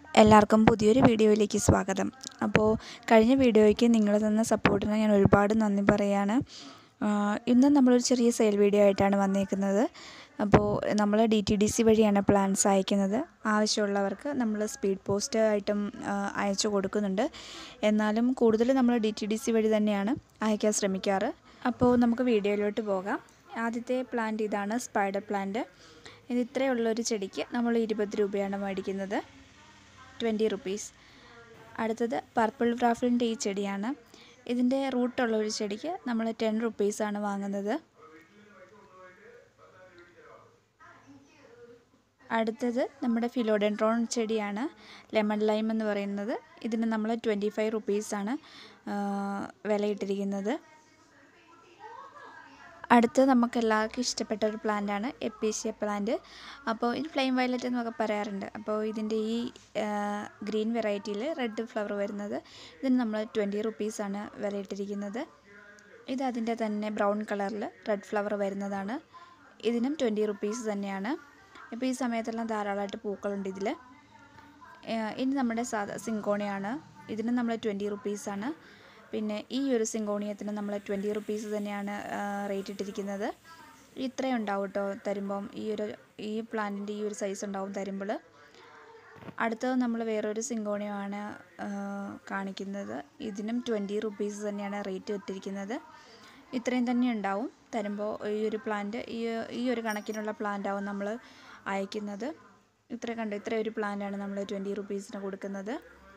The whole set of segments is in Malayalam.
എല്ലാവർക്കും പുതിയൊരു വീഡിയോയിലേക്ക് സ്വാഗതം. അപ്പോൾ കഴിഞ്ഞ വീഡിയോയ്ക്ക് നിങ്ങൾ തന്ന സപ്പോർട്ടിന് ഞാൻ ഒരുപാട് നന്ദി പറയാണ്. ഇന്ന് നമ്മളൊരു ചെറിയ സെയിൽ വീഡിയോ ആയിട്ടാണ് വന്നേക്കുന്നത്. അപ്പോൾ നമ്മൾ DTDC വഴിയാണ് പ്ലാൻസ് അയക്കുന്നത്. ആവശ്യമുള്ളവർക്ക് നമ്മൾ സ്പീഡ് പോസ്റ്റ് ആയിട്ടും അയച്ചു കൊടുക്കുന്നുണ്ട്. എന്നാലും കൂടുതൽ നമ്മൾ DTDC വഴി തന്നെയാണ് അയക്കാൻ ശ്രമിക്കാറ്. അപ്പോൾ നമുക്ക് വീഡിയോയിലോട്ട് പോകാം. ആദ്യത്തെ പ്ലാന്റ് ഇതാണ്, സ്പൈഡർ പ്ലാന്റ്. ഇത് ഇത്രയുള്ളൊരു ചെടിക്ക് നമ്മൾ 20 രൂപയാണ് മേടിക്കുന്നത്, 20 റുപ്പീസ്. അടുത്തത് പർപ്പിൾ റാഫിളിൻ്റെ ഈ ചെടിയാണ്. ഇതിൻ്റെ റൂട്ടുള്ള ഒരു ചെടിക്ക് നമ്മൾ 10 റുപ്പീസാണ് വാങ്ങുന്നത്. അടുത്തത് നമ്മുടെ ഫിലോഡെൻഡ്രോൺ ചെടിയാണ്, ലെമൺ ലൈം എന്ന് പറയുന്നത്. ഇതിന് നമ്മൾ 25 റുപ്പീസാണ് വിലയിട്ടിരിക്കുന്നത്. അടുത്ത് നമുക്ക് എല്ലാവർക്കും ഇഷ്ടപ്പെട്ട ഒരു പ്ലാന്റാണ് എപ്പീഷ്യ പ്ലാന്റ്. അപ്പോൾ ഇത് ഫ്ലെയിം വയലറ്റ് എന്നൊക്കെ പറയാറുണ്ട്. അപ്പോൾ ഇതിൻ്റെ ഈ ഗ്രീൻ വെറൈറ്റിയിൽ റെഡ് ഫ്ലവർ വരുന്നത്, ഇതിന് നമ്മൾ 20 റുപ്പീസാണ് വിലയിട്ടിരിക്കുന്നത്. ഇത് അതിൻ്റെ തന്നെ ബ്രൗൺ കളറിൽ റെഡ് ഫ്ലവർ വരുന്നതാണ്. ഇതിനും 20 റുപ്പീസ് തന്നെയാണ്. ഇപ്പോൾ ഈ സമയത്തെല്ലാം ധാരാളമായിട്ട് പൂക്കളുണ്ട് ഇതിൽ. ഇനി നമ്മുടെ സാധാ സിങ്കോണിയാണ്. ഇതിന് നമ്മൾ 20 റുപ്പീസാണ്. പിന്നെ ഈ ഒരു സിങ്കോണിയത്തിന് നമ്മൾ 20 റുപ്പീസ് തന്നെയാണ് റേറ്റ് ഇട്ടിരിക്കുന്നത്. ഇത്രയും ഉണ്ടാവും കേട്ടോ തരുമ്പം. ഈ പ്ലാന്റിൻ്റെ ഈ ഒരു സൈസ് ഉണ്ടാവും തരുമ്പോൾ. അടുത്തത് നമ്മൾ വേറൊരു സിങ്കോണിയമാണ് കാണിക്കുന്നത്. ഇതിനും 20 റുപ്പീസ് തന്നെയാണ് റേറ്റ് ഇട്ടിരിക്കുന്നത്. ഇത്രയും തന്നെ ഉണ്ടാവും തരുമ്പോൾ. ഈ ഒരു പ്ലാന്റ് ഈ ഒരു കണക്കിനുള്ള പ്ലാന്റാവും നമ്മൾ അയക്കുന്നത്. ഇത്ര ഒരു പ്ലാന്റാണ് നമ്മൾ 20 റുപ്പീസിന് കൊടുക്കുന്നത്.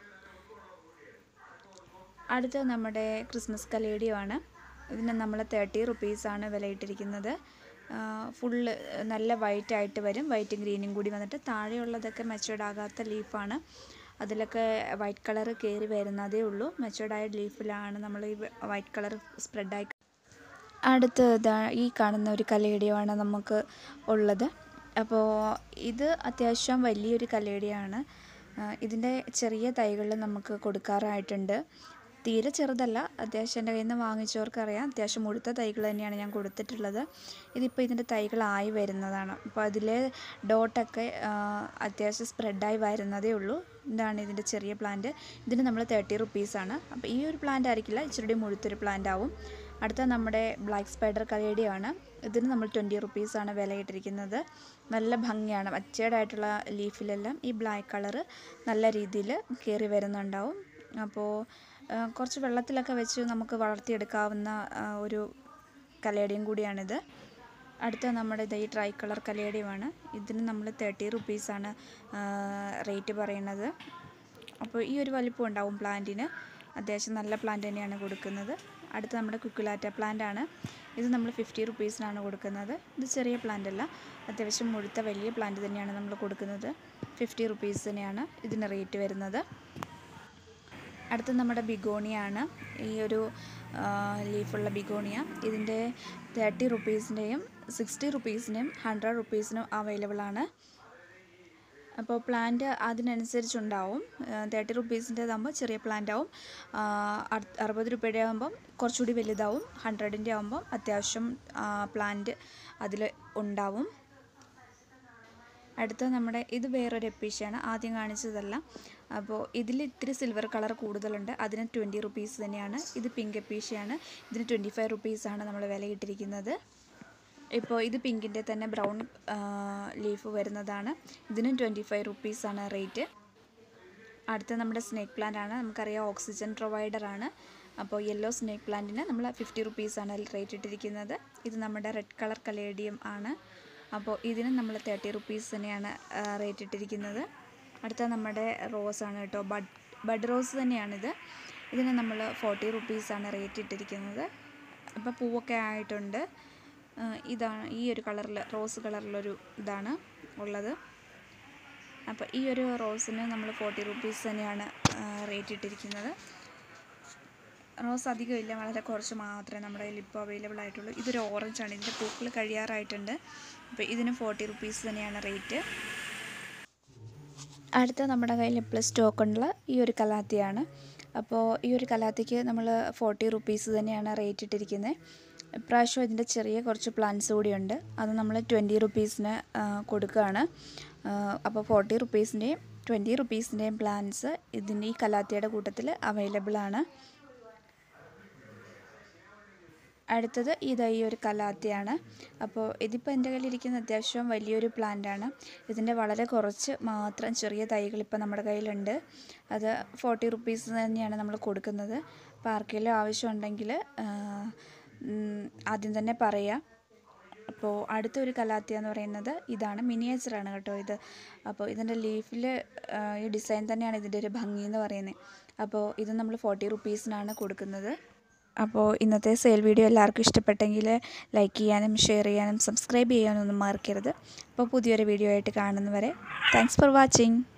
അടുത്തത് നമ്മുടെ ക്രിസ്മസ് കലേഡിയമാണ്. ഇതിന് നമ്മൾ 30 റുപ്പീസാണ് വിലയിട്ടിരിക്കുന്നത്. ഫുള്ള് നല്ല വൈറ്റ് ആയിട്ട് വരും, വൈറ്റും ഗ്രീനും കൂടി വന്നിട്ട്. താഴെയുള്ളതൊക്കെ മെച്ചുവേർഡ് ആകാത്ത ലീഫാണ്. അതിലൊക്കെ വൈറ്റ് കളർ കയറി വരുന്നതേ ഉള്ളൂ. മെച്ചുവേർഡായ ലീഫിലാണ് നമ്മൾ ഈ വൈറ്റ് കളർ സ്പ്രെഡായി. അടുത്തത് ഈ കാണുന്ന ഒരു കലേഡിയമാണ് നമുക്ക് ഉള്ളത്. അപ്പോൾ ഇത് അത്യാവശ്യം വലിയൊരു കലേഡിയാണ്. ഇതിൻ്റെ ചെറിയ തൈകൾ നമുക്ക് കൊടുക്കാറായിട്ടുണ്ട്. തീരെ ചെറുതല്ല, അത്യാവശ്യം എൻ്റെ കയ്യിൽ നിന്ന് വാങ്ങിച്ചവർക്കറിയാം. അത്യാവശ്യം മുഴുത്ത തൈകൾ തന്നെയാണ് ഞാൻ കൊടുത്തിട്ടുള്ളത്. ഇതിപ്പോൾ ഇതിൻ്റെ തൈകളായി വരുന്നതാണ്. അപ്പോൾ അതിലെ ഡോട്ടൊക്കെ അത്യാവശ്യം സ്പ്രെഡായി വരുന്നതേ ഉള്ളൂ. ഇതാണ് ഇതിൻ്റെ ചെറിയ പ്ലാന്റ്. ഇതിന് നമ്മൾ 30 റുപ്പീസാണ്. അപ്പോൾ ഈ ഒരു പ്ലാന്റ് ആയിരിക്കില്ല, ഇച്ചിരി മുഴുത്തൊരു പ്ലാന്റ് ആവും. അടുത്ത നമ്മുടെ ബ്ലാക്ക് സ്പൈഡർ കലേഡിയാണ്. ഇതിന് നമ്മൾ 20 റുപ്പീസാണ് വിലയിട്ടിരിക്കുന്നത്. നല്ല ഭംഗിയാണ്. പച്ചയായിട്ടുള്ള ലീഫിലെല്ലാം ഈ ബ്ലാക്ക് കളറ് നല്ല രീതിയിൽ കയറി വരുന്നുണ്ടാവും. അപ്പോൾ കുറച്ച് വെള്ളത്തിലൊക്കെ വെച്ച് നമുക്ക് വളർത്തിയെടുക്കാവുന്ന ഒരു കലേഡിയം കൂടിയാണിത്. അടുത്ത നമ്മുടെ ഈ ട്രൈ കളർ കലേഡിയമാണ്. ഇതിന് നമ്മൾ 30 റുപ്പീസാണ് റേറ്റ് പറയുന്നത്. അപ്പോൾ ഈ ഒരു വലിപ്പം ഉണ്ടാവും പ്ലാന്റിന്. അത്യാവശ്യം നല്ല പ്ലാന്റ് തന്നെയാണ് കൊടുക്കുന്നത്. അടുത്ത നമ്മുടെ കുക്കുലാറ്റ പ്ലാന്റ് ആണ്. ഇത് നമ്മൾ 50 റുപ്പീസിനാണ് കൊടുക്കുന്നത്. ഇത് ചെറിയ പ്ലാന്റ് അല്ല, അത്യാവശ്യം മുഴുത്ത വലിയ പ്ലാന്റ് തന്നെയാണ് നമ്മൾ കൊടുക്കുന്നത്. 50 റുപ്പീസ് തന്നെയാണ് ഇതിന് റേറ്റ് വരുന്നത്. അടുത്ത നമ്മുടെ ബിഗോണിയാണ്. ഈ ഒരു ലീഫുള്ള ബിഗോണിയ. ഇതിൻ്റെ 30 റുപ്പീസിൻ്റെയും 60 റുപ്പീസിൻ്റെയും 100 റുപ്പീസിനും അവൈലബിളാണ്. അപ്പോൾ പ്ലാന്റ് അതിനനുസരിച്ചുണ്ടാവും. 30 റുപ്പീസിൻ്റെതാകുമ്പോൾ ചെറിയ പ്ലാന്റ് ആവും. 60 രൂപയുടെ ആകുമ്പം കുറച്ചുകൂടി വലുതാവും. 100ൻ്റെ ആകുമ്പം അത്യാവശ്യം പ്ലാന്റ് അതിൽ ഉണ്ടാവും. അടുത്ത നമ്മുടെ ഇത് വേറൊരു എപ്പീഷ്യയാണ്, ആദ്യം കാണിച്ചതല്ല. അപ്പോൾ ഇതിൽ ഇത്തിരി സിൽവർ കളർ കൂടുതലുണ്ട്. അതിന് 20 റുപ്പീസ് തന്നെയാണ്. ഇത് പിങ്ക് എപ്പീഷ്യയാണ്. ഇതിന് 25 റുപ്പീസാണ് നമ്മൾ വിലയിട്ടിരിക്കുന്നത്. ഇപ്പോൾ ഇത് പിങ്കിൻ്റെ തന്നെ ബ്രൗൺ ലീഫ് വരുന്നതാണ്. ഇതിനും 25 റുപ്പീസാണ് റേറ്റ്. അടുത്ത നമ്മുടെ സ്നേക്ക് പ്ലാന്റ് ആണ്. നമുക്കറിയാം ഓക്സിജൻ പ്രൊവൈഡറാണ്. അപ്പോൾ യെല്ലോ സ്നേക്ക് പ്ലാന്റിന് നമ്മൾ 50 റുപ്പീസാണ് റേറ്റ് ഇട്ടിരിക്കുന്നത്. ഇത് നമ്മുടെ റെഡ് കളർ കലേഡിയം ആണ്. അപ്പോൾ ഇതിന് നമ്മൾ 30 റുപ്പീസ് തന്നെയാണ് റേറ്റ് ഇട്ടിരിക്കുന്നത്. അടുത്ത നമ്മുടെ റോസാണ് കേട്ടോ, ബഡ് റോസ് തന്നെയാണിത്. ഇതിന് നമ്മൾ 40 റുപ്പീസാണ് റേറ്റ് ഇട്ടിരിക്കുന്നത്. അപ്പോൾ പൂവൊക്കെ ആയിട്ടുണ്ട്. ഇതാണ് ഈ ഒരു കളറിൽ, റോസ് കളറിലൊരു ഇതാണ് ഉള്ളത്. അപ്പോൾ ഈ ഒരു റോസിന് നമ്മൾ 40 റുപ്പീസ് തന്നെയാണ് റേറ്റ് ഇട്ടിരിക്കുന്നത്. റോസ് അധികമില്ല, വളരെ കുറച്ച് മാത്രമേ നമ്മുടെ കയ്യിൽ ഇപ്പോൾ അവൈലബിൾ ആയിട്ടുള്ളൂ. ഇതൊരു ഓറഞ്ചാണ്. ഇതിൻ്റെ പൂക്കൾ കഴിയാറായിട്ടുണ്ട്. അപ്പോൾ ഇതിന് 40 റുപ്പീസ് തന്നെയാണ് റേറ്റ്. അടുത്ത നമ്മുടെ കയ്യിൽ ഇപ്പോൾ സ്റ്റോക്കുള്ള ഈ ഒരു കലാത്തിയാണ്. അപ്പോൾ ഈ ഒരു കലാത്തിക്ക് നമ്മൾ 40 റുപ്പീസ് തന്നെയാണ് റേറ്റ് ഇട്ടിരിക്കുന്നത്. ഇപ്രാവശ്യം ഇതിൻ്റെ ചെറിയ കുറച്ച് പ്ലാന്റ്സ് കൂടിയുണ്ട്. അത് നമ്മൾ 20 റുപ്പീസിന് കൊടുക്കുകയാണ്. അപ്പോൾ 40 റുപ്പീസിൻ്റെയും 20 റുപ്പീസിൻ്റെയും പ്ലാന്റ്സ് ഇതിൻ്റെ ഈ കലാത്തിയുടെ കൂട്ടത്തിൽ അവൈലബിൾ ആണ്. അടുത്തത് ഈ ഒരു കലാത്തിയാണ്. അപ്പോൾ ഇതിപ്പോൾ എൻ്റെ കയ്യിലിരിക്കുന്ന അത്യാവശ്യം വലിയൊരു പ്ലാന്റാണ്. ഇതിൻ്റെ വളരെ കുറച്ച് മാത്രം ചെറിയ തൈകൾ ഇപ്പോൾ നമ്മുടെ കയ്യിലുണ്ട്. അത് 40 റുപ്പീസ് തന്നെയാണ് നമ്മൾ കൊടുക്കുന്നത്. അപ്പോൾ ആർക്കെങ്കിലും ആവശ്യമുണ്ടെങ്കിൽ ആദ്യം തന്നെ പറയാം. അപ്പോൾ അടുത്തൊരു കലാത്തിയ എന്ന് പറയുന്നത് ഇതാണ്, മിനിയേച്ചറാണ് കേട്ടോ ഇത്. അപ്പോൾ ഇതിൻ്റെ ലീഫിൽ ഈ ഡിസൈൻ തന്നെയാണ് ഇതിൻ്റെ ഒരു ഭംഗി എന്ന് പറയുന്നത്. അപ്പോൾ ഇത് നമ്മൾ 40 റുപ്പീസിനാണ് കൊടുക്കുന്നത്. അപ്പോൾ ഇന്നത്തെ സെയിൽ വീഡിയോ എല്ലാവർക്കും ഇഷ്ടപ്പെട്ടെങ്കിൽ ലൈക്ക് ചെയ്യാനും ഷെയർ ചെയ്യാനും സബ്സ്ക്രൈബ് ചെയ്യാനും ഒന്നും മറക്കരുത്. അപ്പോൾ പുതിയൊരു വീഡിയോ ആയിട്ട് കാണുന്നവരെ താങ്ക്സ് ഫോർ വാച്ചിങ്.